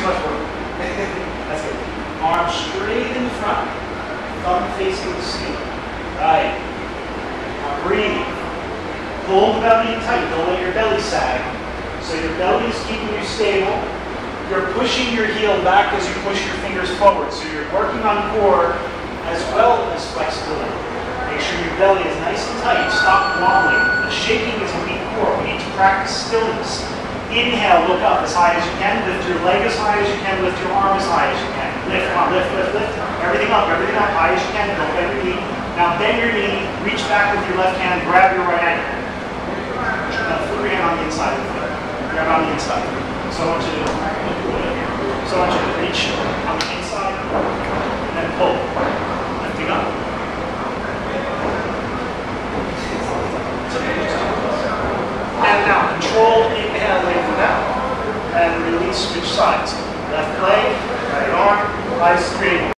too much work. That's good. Arms straight in front. Thumb facing the ceiling. Right. Now breathe. Pull the belly tight. Don't let your belly sag. So your belly is keeping you stable. You're pushing your heel back as you push your fingers forward. So you're working on core as well as flexibility. Make sure your belly is nice and tight. Stop wobbling. The shaking is a weak core. We need to practice stillness. Inhale, look up as high as you can. Lift your leg as high as you can. Lift your arm as high as you can. Lift, come on, lift, lift, lift. Everything up, high as you can. Don't bend your knee. Now bend your knee, reach back with your left hand, grab your right ankle. Now put your hand on the inside of the foot. Grab on the inside. So I want you to reach on the inside and then pull. Lifting up. And now control, inhale, lengthen out. And release, switch sides. Left leg, right arm, eyes straight.